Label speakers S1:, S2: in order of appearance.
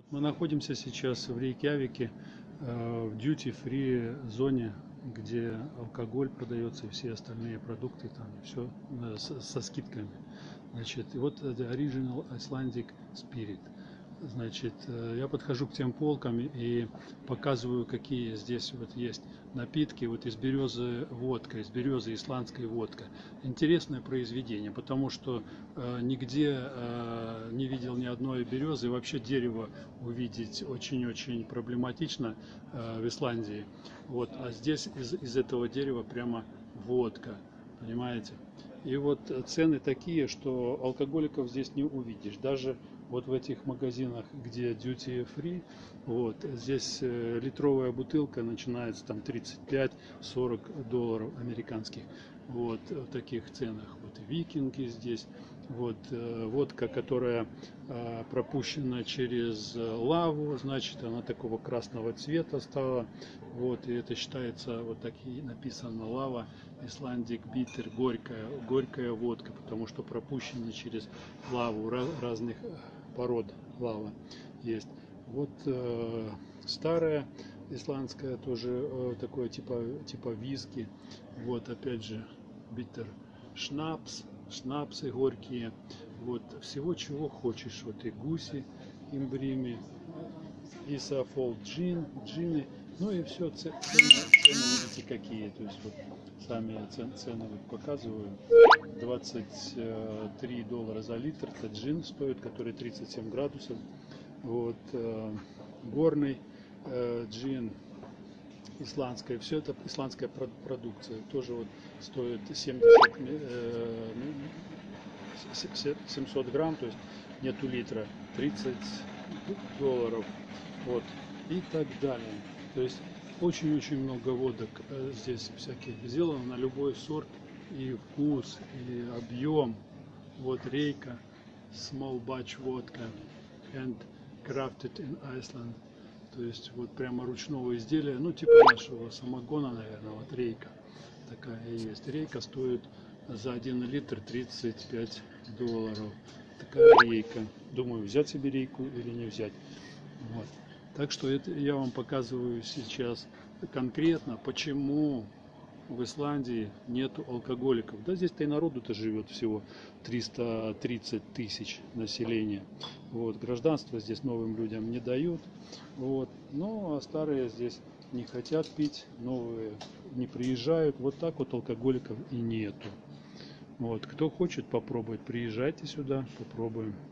S1: Мы находимся сейчас в Рейкьявике, в duty-free зоне, где алкоголь продается и все остальные продукты, там все со скидками. Значит, и вот это Original Icelandic Spirit. Значит, я подхожу к тем полкам и показываю, какие здесь вот есть напитки. Вот из березы водка, из березы исландская водка. Интересное произведение, потому что нигде не видел ни одной березы. И вообще дерево увидеть очень-очень проблематично в Исландии. Вот, а здесь из этого дерева прямо водка, понимаете? И вот цены такие, что алкоголиков здесь не увидишь. Даже вот в этих магазинах, где duty free, вот здесь литровая бутылка начинается там 35-40 долларов американских. Вот в таких ценах. Вот викинги здесь. Вот водка, которая пропущена через лаву, значит, она такого красного цвета стала. Вот, и это считается, вот так и написано, лава Icelandic Bitter, горькая водка, потому что пропущена через лаву разных пород лава есть. Вот старая исландская тоже такое типа виски. Вот опять же биттер шнапсы горькие. Вот всего чего хочешь. Вот и гуси имбрими, и сафол джины. Ну и все, цены видите какие. То есть вот сами цены вот показываю. 23 доллара за литр. Это джин стоит, который 37 градусов. Вот горный джин, исландская, все это исландская продукция, тоже вот стоит 700 грамм, то есть нету литра, 30 долларов, вот, и так далее. То есть очень-очень много водок здесь всяких сделано на любой сорт и вкус, и объем. Вот рейка, small batch водка, and crafted in Iceland. То есть вот прямо ручного изделия, ну типа нашего самогона, наверное, вот рейка такая есть. Рейка стоит за 1 литр 35 долларов. Такая рейка. Думаю, взять себе рейку или не взять. Вот. Так что это я вам показываю сейчас конкретно, почему в Исландии нету алкоголиков. Да здесь-то и народу-то живет всего 330 тысяч населения. Вот, гражданство здесь новым людям не дают. Вот. Ну а старые здесь не хотят пить, новые не приезжают. Вот так вот алкоголиков и нету. Вот, кто хочет попробовать, приезжайте сюда, попробуем.